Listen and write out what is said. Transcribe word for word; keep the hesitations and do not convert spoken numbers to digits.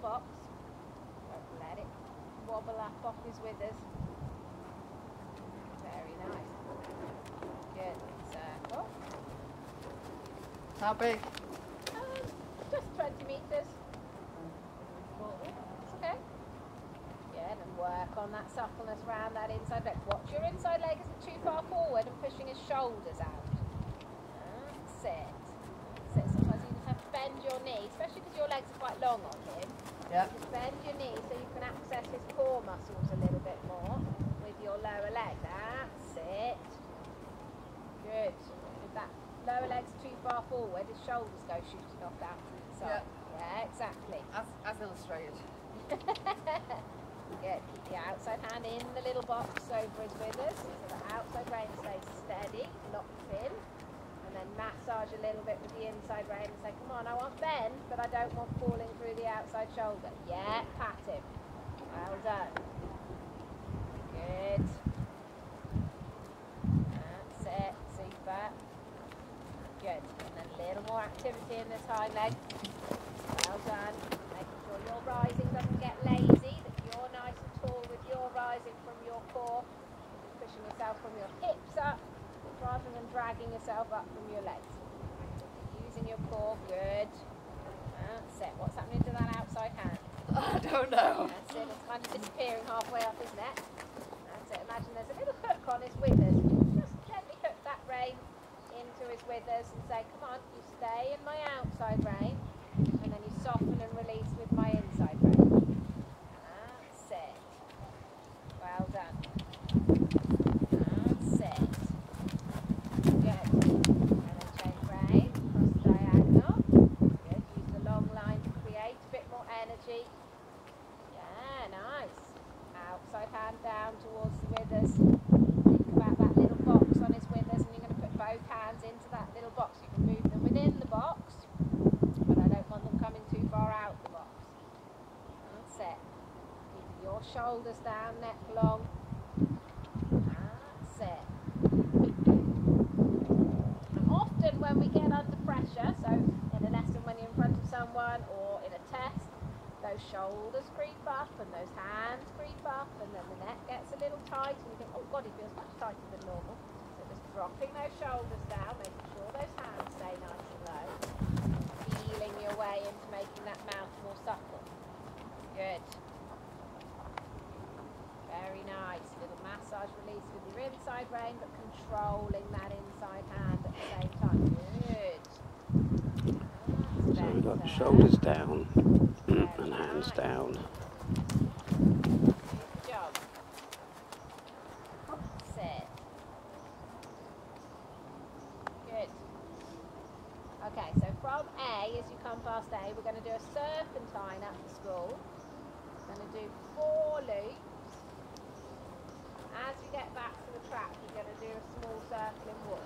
box. Don't let it wobble up off his withers. Very nice. Good. Circle. How big? Um, just twenty metres. It's okay. Good, and work on that suppleness around that inside leg. Watch your inside leg isn't too far forward and pushing his shoulders out. That's it. That's it. Sometimes you just have to bend your knee, especially because your legs are quite long on him. Yeah. Just bend your knee so you can access his core muscles a little bit more with your lower leg. That's it. Good. If that lower leg's too far forward, his shoulders go shooting off down to the side. Yeah, yeah, exactly. As, as illustrated. Good. Keep the outside hand in the little box over his withers so the outside rein stays steady, locked in. And then massage a little bit with the inside rein and say, come on, I want bend, but I don't want falling through the outside shoulder. Yeah, pat him. Well done. Good. That's it. Super. Good. And then a little more activity in this hind leg. Well done. Making sure your rising doesn't get lazy, that you're nice and tall with your rising from your core. Just pushing yourself from your hips up rather than dragging yourself up from your legs. Using your core. Good. That's it. What's happening to that outside hand? I don't know. That's it. It's kind of disappearing halfway up his neck. That's it. Imagine there's a little hook on his withers. Just gently hook that rein into his withers and say, come on, you stay in my outside rein, and then you soften and release with my inside rein. That's it. Well done. That's it. Good. And then change rein, cross the diagonal. Good. Use the long line to create a bit more energy. Yeah, nice. Outside hand down towards the withers. Think about that little box on his withers, and you're going to put both hands into that little box. You can move them within the box, but I don't want them coming too far out the box. That's it. Keep your shoulders down, neck long. That's it. And often when we get under pressure, so in a lesson when you're in front of someone or in a test, those shoulders creep up and those hands creep up, and then the neck gets a little tight and you think, oh God, he feels much tighter than normal. So just dropping those shoulders down, making sure those hands stay nice and low, feeling your way into making that mouth more supple. Good. Very nice. Little massage release with your inside rein, but controlling that inside hand at the same time. Good. So we've got shoulders down and hands down. Good job. Sit. Good. Okay, so from A, as you come past A, we're going to do a serpentine up the school. We're going to do four loops. As you get back to the track, you're going to do a small circle in walk.